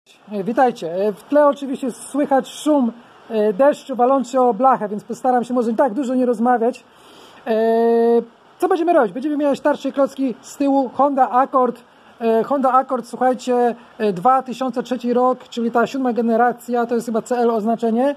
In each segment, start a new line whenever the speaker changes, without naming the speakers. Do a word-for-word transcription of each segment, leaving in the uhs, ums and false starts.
Witajcie. W tle oczywiście słychać szum deszczu walący o blachę, więc postaram się może tak dużo nie rozmawiać. Co będziemy robić? Będziemy mieć tarcze klocki z tyłu Honda Accord. Honda Accord, słuchajcie, dwa tysiące trzeci rok, czyli ta siódma generacja, to jest chyba C L oznaczenie.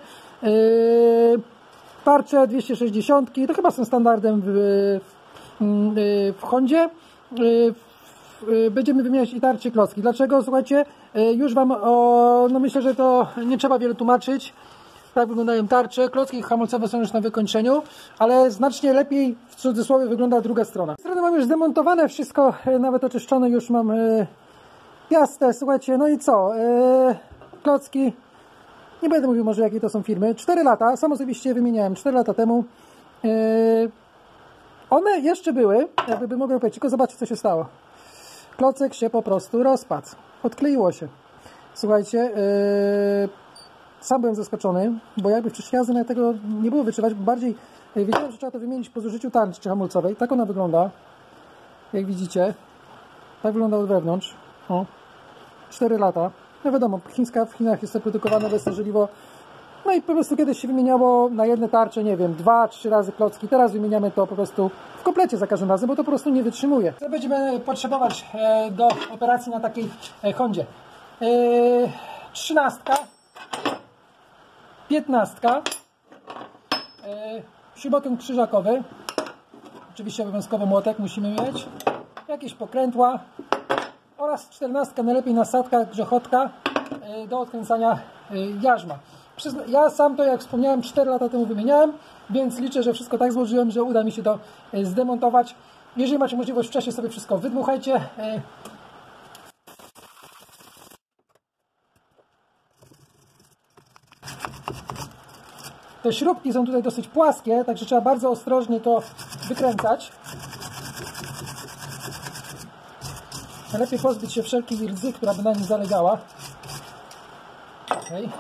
Tarcze dwieście sześćdziesiąt, to chyba są standardem w, w Hondzie. Będziemy wymieniać i tarcze klocki. Dlaczego? Słuchajcie, już Wam o, no myślę, że to nie trzeba wiele tłumaczyć. Tak wyglądają tarcze. Klocki hamulcowe są już na wykończeniu, ale znacznie lepiej w cudzysłowie wygląda druga strona. Z strony mam już zdemontowane wszystko, nawet oczyszczone, już mam e, piastę. Słuchajcie, no i co? E, klocki, nie będę mówił może jakie to są firmy. cztery lata, sam osobiście je wymieniałem cztery lata temu. E, one jeszcze były, jakby mogłem powiedzieć, tylko zobaczcie co się stało. Klocek się po prostu rozpadł. Odkleiło się. Słuchajcie, yy, sam byłem zaskoczony, bo jakby wcześniej jazdy na tego nie było wytrzymać. Bardziej yy, wiedziałem, że trzeba to wymienić po zużyciu tarczy hamulcowej. Tak ona wygląda. Jak widzicie. Tak wygląda od wewnątrz. O. cztery lata. No wiadomo, chińska, w Chinach jest to produkowane bezcerzyliwo. No i po prostu kiedyś się wymieniało na jedne tarcze, nie wiem, dwa, trzy razy klocki. Teraz wymieniamy to po prostu w komplecie za każdym razem, bo to po prostu nie wytrzymuje. Co będziemy potrzebować do operacji na takiej Hondzie? Trzynastka, piętnastka, śrubokręt krzyżakowy, oczywiście obowiązkowy młotek musimy mieć, jakieś pokrętła oraz czternastka, najlepiej nasadka, grzechotka do odkręcania jarzma. Ja sam to, jak wspomniałem, cztery lata temu wymieniałem, więc liczę, że wszystko tak złożyłem, że uda mi się to zdemontować. Jeżeli macie możliwość, wcześniej sobie wszystko wydmuchajcie. Te śrubki są tutaj dosyć płaskie, także trzeba bardzo ostrożnie to wykręcać. Lepiej pozbyć się wszelkiej rdzy, która by na nim zalegała. Okay.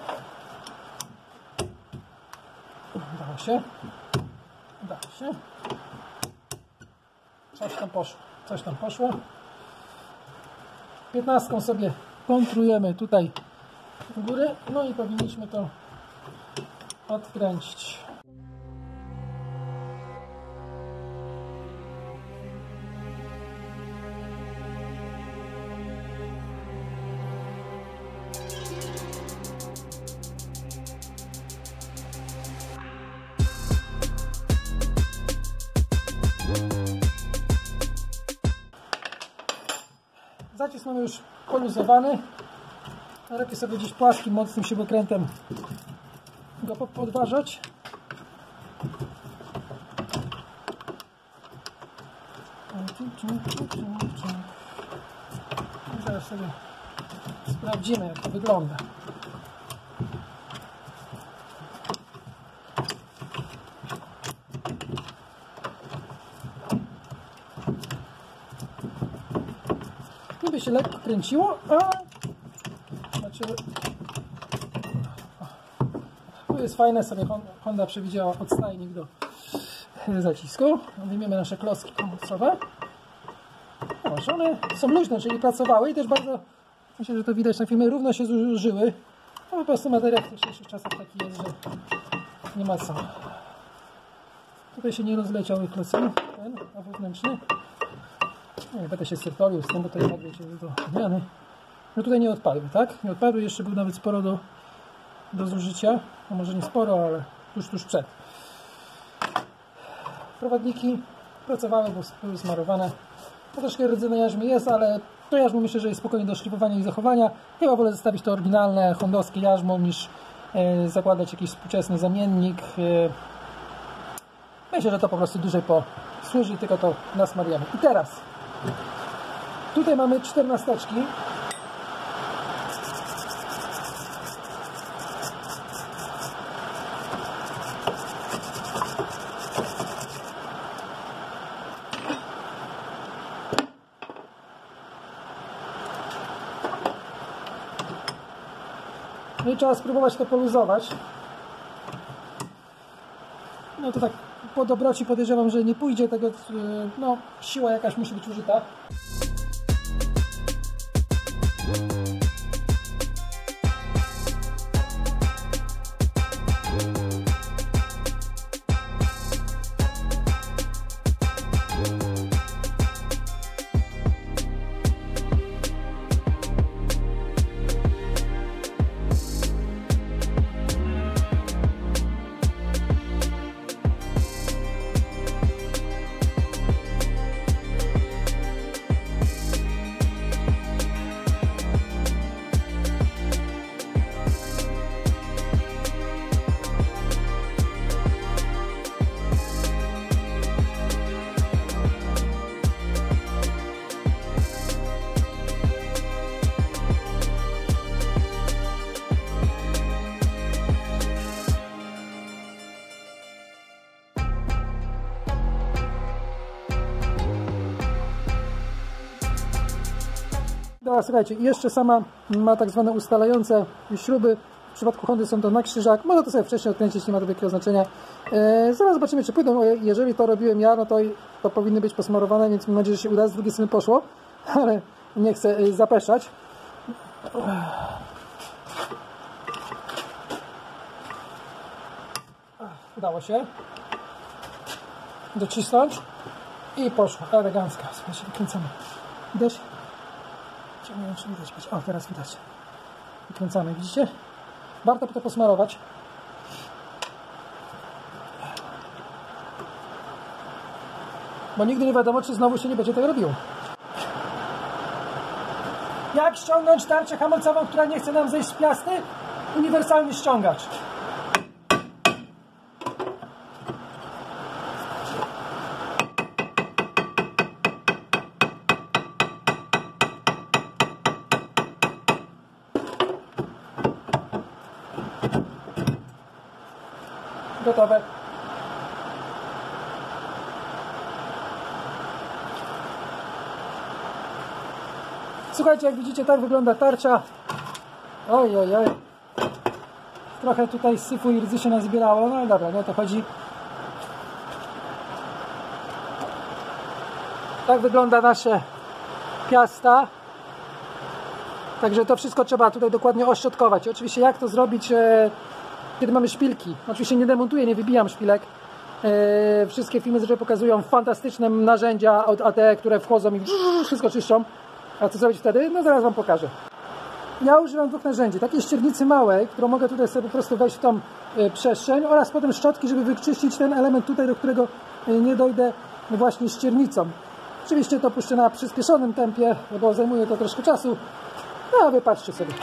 Udało się. Udało się. Coś tam poszło. Coś tam poszło. piętnastką sobie kontrujemy tutaj w górę. No i powinniśmy to odkręcić. Zacisk mamy już poluzowany. Lepiej sobie gdzieś płaskim, mocnym śrubokrętem go podważać. I zaraz sobie sprawdzimy, jak to wygląda. Niby się lekko kręciło, a znaczy, tu jest fajne, sobie Honda przewidziała odstajnik do zacisku. Wyjmiemy nasze klocki hamulcowe. O, one są luźne, czyli pracowały i też bardzo, myślę, że to widać na filmie, równo się zużyły. No po prostu materiał w dzisiejszych czasach taki jest, że nie ma co. Tutaj się nie rozleciały klocki, ten, a wewnętrzny. Nie będę się sertorił z tym, bo to jednak wiecie, do zmiany. No tutaj nie odpadły, tak? Nie odpadły, jeszcze był nawet sporo do, do zużycia. No może nie sporo, ale tuż, tuż przed. Prowadniki pracowały, bo były smarowane. To troszkę rdzy na jarzmie jest, ale to jarzmo myślę, że jest spokojnie do szlifowania i zachowania. Chyba wolę zostawić to oryginalne, hondowskie jarzmo, niż e, zakładać jakiś współczesny zamiennik. E, myślę, że to po prostu dłużej posłuży, tylko to nasmarujemy. I teraz tutaj mamy czternasteczki. No i trzeba spróbować to poluzować. No to tak po dobroci podejrzewam, że nie pójdzie tego, no siła jakaś musi być użyta. No, słuchajcie, jeszcze sama ma tak zwane ustalające śruby. W przypadku Hondy są to na krzyżak. Można to sobie wcześniej odkręcić, nie ma to wielkiego znaczenia. E, zaraz zobaczymy, czy pójdą. Jeżeli to robiłem ja, no to, to powinny być posmarowane, więc mam nadzieję, że się uda. Z drugiej strony poszło, ale nie chcę zapeszać. Udało się docisnąć i poszło elegancko. Słuchajcie, wykręcamy. Widać? Nie wiem, czy widać. O, teraz widać. Wykręcamy, widzicie? Warto to posmarować. Bo nigdy nie wiadomo, czy znowu się nie będzie tego robiło. Jak ściągnąć tarczę hamulcową, która nie chce nam zejść z piasty? Uniwersalny ściągacz. Gotowe. Słuchajcie, jak widzicie, tak wygląda tarcza. Oj, oj, oj. Trochę tutaj syfu i rdzy się nazbierało, no ale dobra, nie o to chodzi. Tak wygląda nasze piasta. Także to wszystko trzeba tutaj dokładnie oszczotkować. Oczywiście jak to zrobić, e, kiedy mamy szpilki. Oczywiście nie demontuję, nie wybijam szpilek. E, wszystkie filmy zazwyczaj pokazują fantastyczne narzędzia od A T, które wchodzą i wszystko czyszczą. A co zrobić wtedy? No zaraz wam pokażę. Ja używam dwóch narzędzi. Takiej ściernicy małej, którą mogę tutaj sobie po prostu wejść w tą e, przestrzeń, oraz potem szczotki, żeby wyczyścić ten element tutaj, do którego e, nie dojdę właśnie ściernicą. Oczywiście to puszczę na przyspieszonym tempie, bo zajmuje to troszkę czasu. No a wy patrzcie sobie.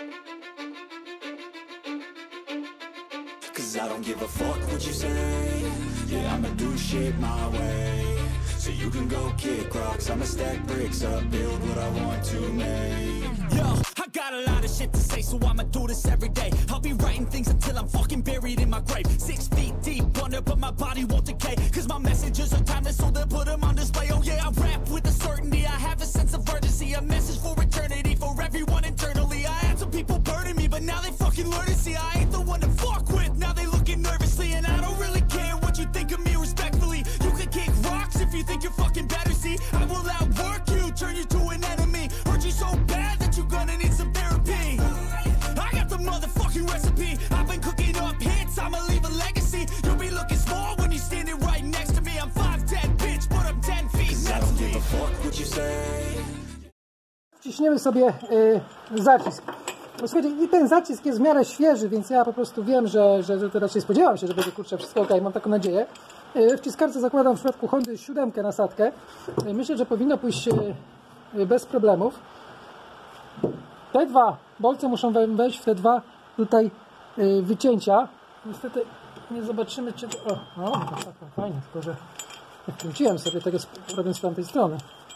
So you can go kick rocks, I'ma stack bricks up, build what I want to make. Yo, I got a lot of shit to say, so I'ma do this every day. I'll be writing things until I'm fucking buried in my grave. Six feet deep under, but my body won't decay. Cause my messages are timeless, so they'll put them on display. Oh yeah, I rap with a certainty, I have a sense of urgency. A message for eternity, for everyone internally. I had some people burning me, but now they fucking learn to see I ain't the one to fuck with. Now they looking nervously, and I don't really care what you think of me respectfully. You can kick rocks if you think you're fucking better, see I will outwork you, turn you to an enemy. Hurt you so bad that you're gonna need some therapy. I got the motherfucking recipe, I've been cooking up hits, I'ma leave a legacy. You'll be looking small when you're standing right next to me. I'm five ten, bitch, but I'm ten feet next to me. Wciśniemy sobie y, zacisk. No, słuchajcie, i ten zacisk jest w miarę świeży, więc ja po prostu wiem, że, że, że to raczej spodziewam się, że będzie, kurczę, wszystko ok, mam taką nadzieję. W wciskarce zakładam w przypadku Hondy siódemkę nasadkę. Myślę, że powinno pójść bez problemów. Te dwa bolce muszą wejść w te dwa tutaj wycięcia. Niestety nie zobaczymy, czy... O, no, tak, fajnie, tylko że wkręciłem sobie tego, robiąc z tamtej strony.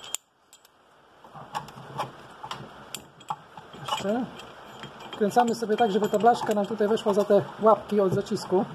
Jeszcze. Wkręcamy sobie tak, żeby ta blaszka nam tutaj weszła za te łapki od zacisku.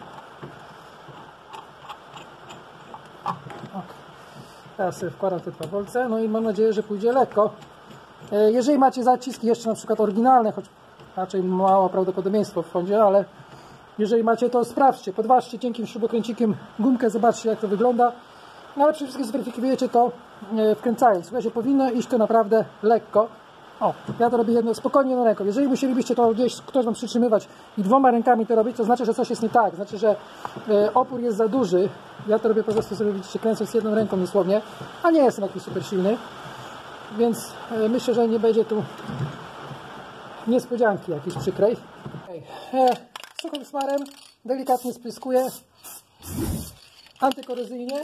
Teraz sobie wkładam te dwa bolce, no i mam nadzieję, że pójdzie lekko. Jeżeli macie zaciski jeszcze na przykład oryginalne, choć raczej mało prawdopodobieństwo w Hondzie, ale jeżeli macie, to sprawdźcie, podważcie cienkim śrubokręcikiem gumkę, zobaczcie, jak to wygląda. No ale przede wszystkim zweryfikujecie to wkręcając. Słuchajcie, powinno iść to naprawdę lekko. O, ja to robię jedno spokojnie na ręką. Jeżeli musielibyście to gdzieś ktoś wam przytrzymywać i dwoma rękami to robić, to znaczy, że coś jest nie tak. Znaczy, że e, opór jest za duży. Ja to robię po prostu sobie, widzicie, kręcąc jedną ręką dosłownie, a nie jestem jakiś super silny. Więc e, myślę, że nie będzie tu niespodzianki jakiejś przykrej. Okay. E, suchym smarem delikatnie spryskuję antykorozyjnie.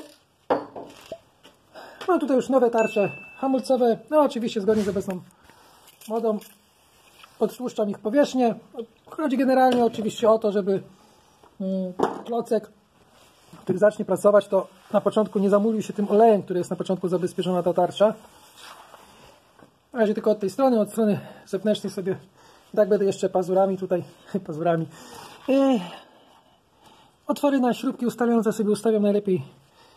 Mam tutaj już nowe tarcze hamulcowe. No oczywiście zgodnie z obecną modą odtłuszczam ich powierzchnię. Chodzi generalnie oczywiście o to, żeby klocek, który zacznie pracować, to na początku nie zamulił się tym olejem, który jest na początku zabezpieczona ta tarcza. Na razie tylko od tej strony, od strony zewnętrznej sobie tak będę jeszcze pazurami tutaj, pazurami. Yy, otwory na śrubki ustawiające sobie ustawiam najlepiej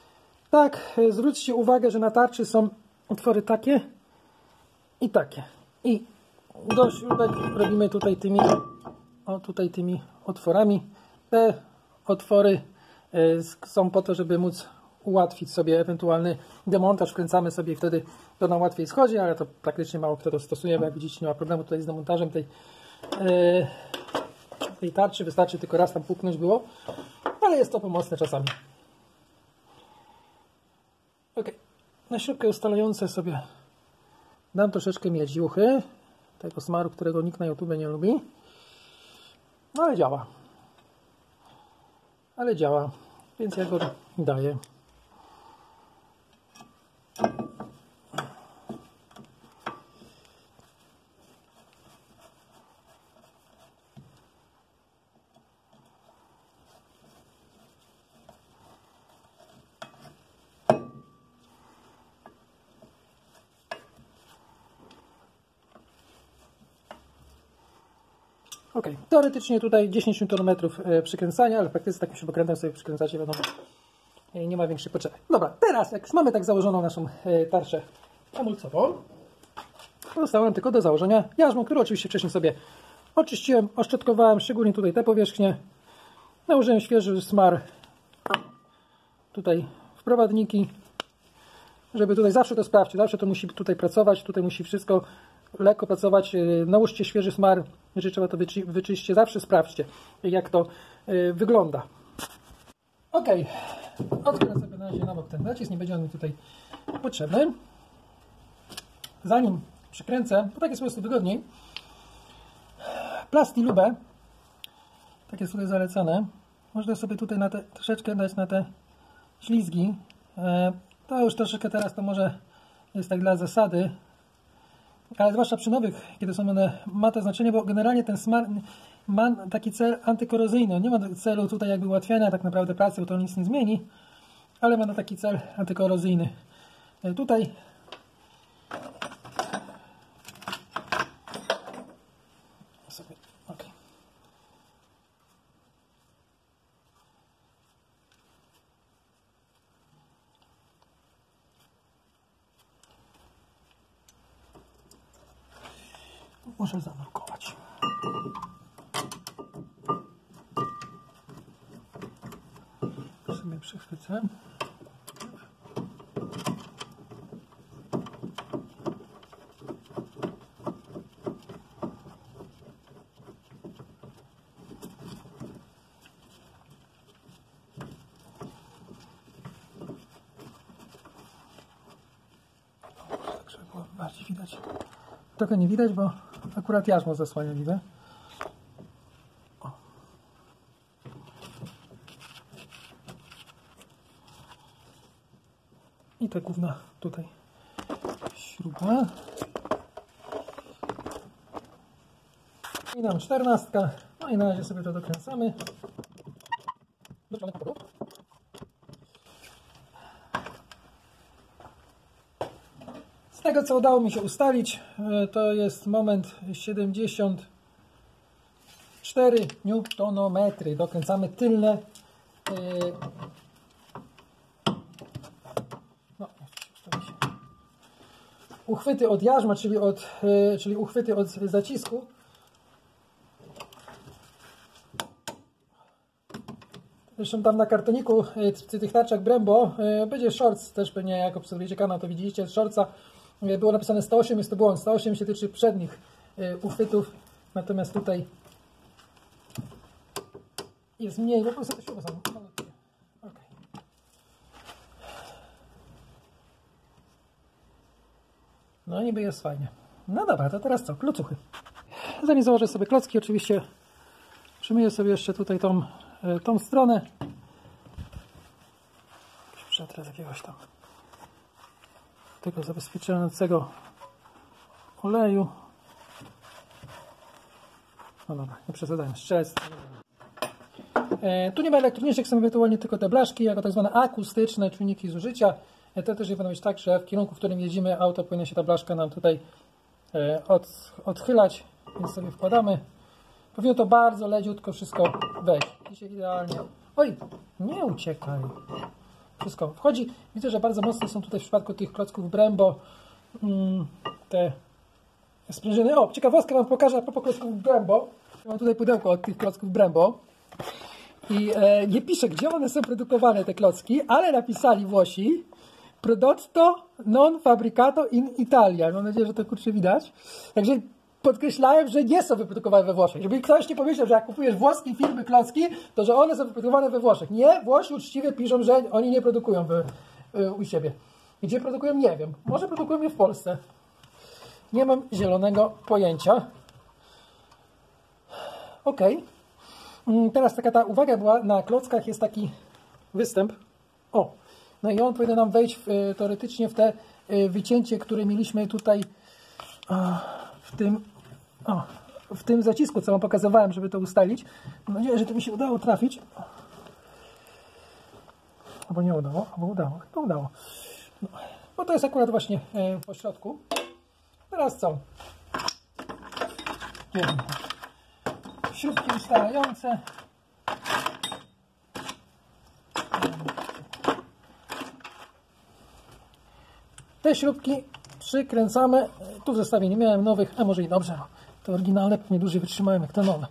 tak. Zwróćcie uwagę, że na tarczy są otwory takie i takie. I do śrubek robimy tutaj tymi, o, tutaj tymi otworami. Te otwory są po to, żeby móc ułatwić sobie ewentualny demontaż. Wkręcamy sobie i wtedy to nam łatwiej schodzi, ale to praktycznie mało kto to stosuje, bo jak widzicie, nie ma problemu tutaj z demontażem tej, tej tarczy. Wystarczy tylko raz tam puknąć było, ale jest to pomocne czasami. Ok, na śrubkę ustalające sobie dam troszeczkę miedziuchy, tego smaru, którego nikt na YouTube nie lubi, no ale działa. Ale działa, więc ja go daję. Ok, teoretycznie tutaj dziesięć niutonów metrów przykręcania, ale w praktyce takim śrubokrętem sobie przykręcacie, wiadomo, nie ma większej potrzeby. Dobra, teraz jak już mamy tak założoną naszą tarczę hamulcową, zostało nam tylko do założenia jarzmo, które oczywiście wcześniej sobie oczyściłem, oszczetkowałem, szczególnie tutaj te powierzchnie. Nałożyłem świeży smar tutaj w prowadniki, żeby tutaj zawsze to sprawdźcie, zawsze to musi tutaj pracować, tutaj musi wszystko lekko pracować. Nałóżcie świeży smar, jeżeli trzeba to wyczy wyczyście, zawsze sprawdźcie, jak to y, wygląda. Ok, otwieram sobie na razie na bok ten nacisk, nie będzie on mi tutaj potrzebny. Zanim przykręcę, bo tak jest po prostu wygodniej, plastilubę, tak jest tutaj zalecane, można sobie tutaj na te, troszeczkę dać na te ślizgi. E, to już troszeczkę teraz to może jest tak dla zasady, ale zwłaszcza przy nowych, kiedy są one, ma to znaczenie, bo generalnie ten smar ma taki cel antykorozyjny. On nie ma celu tutaj jakby ułatwiania tak naprawdę pracy, bo to nic nie zmieni, ale ma na taki cel antykorozyjny. Tutaj sobie, okay. Muszę zanurkować. Sobie przychwycę. Tak, żeby było bardziej widać. Trochę nie widać, bo akurat jarzmo zasłania, widzę. O. I ta główna tutaj śruba. I nam czternastka. No i na razie sobie to dokręcamy. Do strony powodu. Z tego, co udało mi się ustalić, to jest moment siedemdziesiąt cztery niutonometry. Dokręcamy tylne. No, uchwyty od jarzma, czyli, od, czyli uchwyty od zacisku. Zresztą tam na kartoniku przy tych tarczach Brembo będzie shorts, też pewnie jak obserwujecie kanał, to widzieliście shortsa. Było napisane sto osiem, jest to błąd. sto osiem się tyczy przednich uchwytów, natomiast tutaj jest mniej, po prostu to śruba są malutkie. Okay. No niby jest fajnie. No dobra, to teraz co? Klocuchy. Zanim założę sobie klocki, oczywiście przymyję sobie jeszcze tutaj tą, tą stronę. Przetrę z jakiegoś tam tego zabezpieczającego oleju. No dobra, nie przesadzajmy, strzelec. E, tu nie ma elektronicznych, są ewentualnie tylko te blaszki, jako tak zwane akustyczne czujniki zużycia. E, to też powinno być tak, że w kierunku, w którym jedziemy, auto powinno się ta blaszka nam tutaj e, od, odchylać, więc sobie wkładamy. Powinno to bardzo leciutko wszystko wejść. Dzisiaj idealnie. Oj, nie uciekaj. Wszystko wchodzi. Widzę, że bardzo mocno są tutaj w przypadku tych klocków Brembo te sprężyny. O, ciekawostkę wam pokażę a propos klocków Brembo. Mam tutaj pudełko od tych klocków Brembo. I e, nie piszę, gdzie one są produkowane, te klocki, ale napisali Włosi Prodotto non fabbricato in Italia. Mam nadzieję, że to kurczę widać. Także podkreślałem, że nie są wyprodukowane we Włoszech. Żeby ktoś nie pomyślał, że jak kupujesz włoskie firmy klocki, to że one są wyprodukowane we Włoszech. Nie, Włosi uczciwie piszą, że oni nie produkują w, y, u siebie. Gdzie produkują? Nie wiem. Może produkują je w Polsce. Nie mam zielonego pojęcia. Ok. Teraz taka ta uwaga była, na klockach jest taki występ. O, no i on powinien nam wejść w, teoretycznie w te wycięcie, które mieliśmy tutaj w tym, o, w tym zacisku, co wam pokazywałem, żeby to ustalić. Mam nadzieję, że to mi się udało trafić. Albo nie udało, albo udało. To udało. No, bo to jest akurat właśnie po środku. Teraz co? Jeden. Śrubki ustalające. Te śrubki przykręcamy. Tu w zestawie nie miałem nowych, a może i dobrze. Te oryginalne pewnie dłużej wytrzymałem jak te nowe.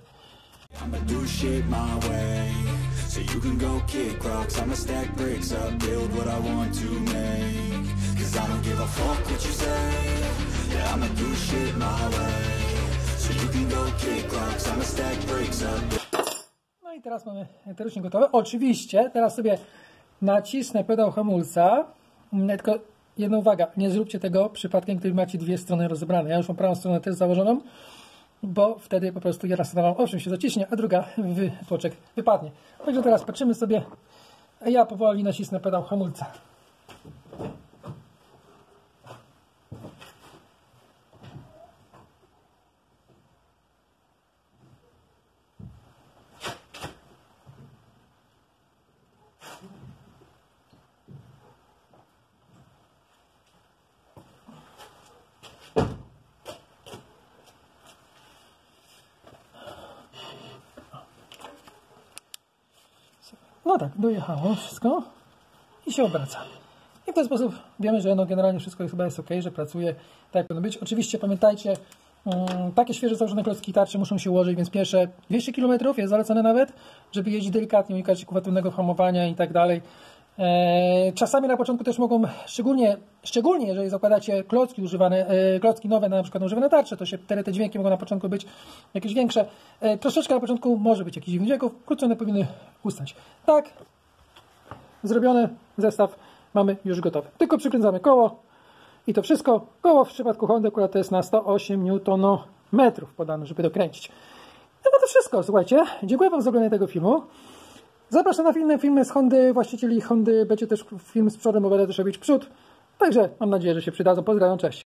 No i teraz mamy te rusznik gotowe. Oczywiście teraz sobie nacisnę pedał hamulca. Tylko jedna uwaga, nie zróbcie tego przypadkiem, gdy macie dwie strony rozebrane. Ja już mam prawą stronę też założoną, bo wtedy po prostu jedna strona owszem się zaciśnie, a druga wypoczek wypadnie. Także teraz patrzymy sobie, a ja powoli nacisnę pedał hamulca. No tak, dojechało wszystko i się obraca. I w ten sposób wiemy, że no generalnie wszystko chyba jest ok, że pracuje tak jak powinno być. Oczywiście pamiętajcie, um, takie świeże założone klocki tarczy muszą się ułożyć, więc pierwsze dwieście kilometrów jest zalecane nawet, żeby jeździć delikatnie, unikać kuwatywnego hamowania i tak dalej. Eee, czasami na początku też mogą, szczególnie, szczególnie jeżeli zakładacie klocki używane, e, klocki nowe, na przykład używane tarcze, to się wtedy te dźwięki mogą na początku być jakieś większe. E, troszeczkę na początku może być jakiś dźwięków, wkrótce one powinny ustać. Tak, zrobiony zestaw mamy już gotowy. Tylko przykręcamy koło i to wszystko. Koło w przypadku Hondy akurat to jest na sto osiem niutonometrów podane, żeby dokręcić. No to wszystko, słuchajcie. Dziękuję wam za oglądanie tego filmu. Zapraszam na inne filmy z Hondy, właścicieli Hondy. Będzie też film z przodem, bo będę też robić przód. Także mam nadzieję, że się przydadzą. Pozdrawiam, cześć.